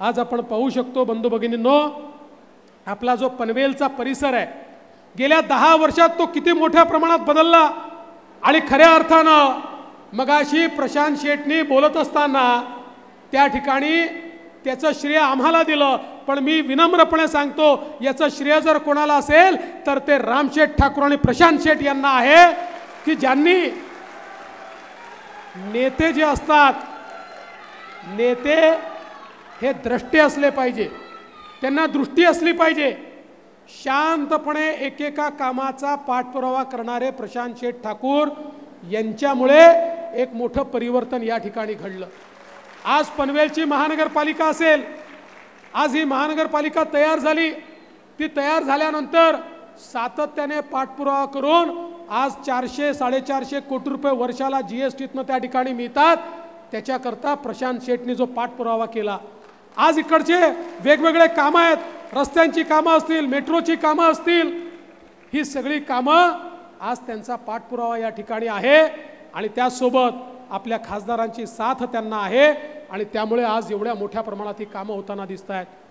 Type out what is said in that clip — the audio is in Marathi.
आज आपण पाहू शकतो बंधू भगिनींनो, आपला जो पनवेलचा परिसर आहे गेल्या 10 वर्षात तो किती मोठ्या प्रमाणात बदलला। आणि खऱ्या अर्थानं मगाशी प्रशांत शेटनी बोलत असताना त्या ठिकाणी त्याचं श्रेय आम्हाला दिलं, पण मी विनम्रपणे सांगतो याचं श्रेय जर कोणाला असेल तर ते रामशेठ ठाकूर आणि प्रशांत शेट यांना आहे, की ज्यांनी नेते जे असतात, नेते हे द्रष्टे असले पाहिजे, त्यांना दृष्टी असली पाहिजे। शांतपणे एकेका कामाचा पाठपुरावा करणारे प्रशांत शेठ ठाकूर यांच्यामुळे एक मोठं परिवर्तन या ठिकाणी घडलं। आज पनवेलची महानगरपालिका असेल, आज ही महानगरपालिका तयार झाली, ती तयार झाल्यानंतर सातत्याने पाठपुरावा करून आज 400-450 कोटी रुपये वर्षाला जीएसटीतनं त्या ठिकाणी मिळतात। त्याच्याकरता प्रशांत शेटनी जो पाठपुरावा केला, आज इकडचे वेगवेगळे कामं आहेत, रस्त्यांची कामं असतील, मेट्रोची कामं असतील, ही सगळी कामं आज त्यांचा पाठपुरावा या ठिकाणी आहे आणि त्यासोबत आपल्या खासदारांची साथ त्यांना आहे आणि त्यामुळे आज एवढ्या मोठ्या प्रमाणात ही कामं होताना दिसत आहेत।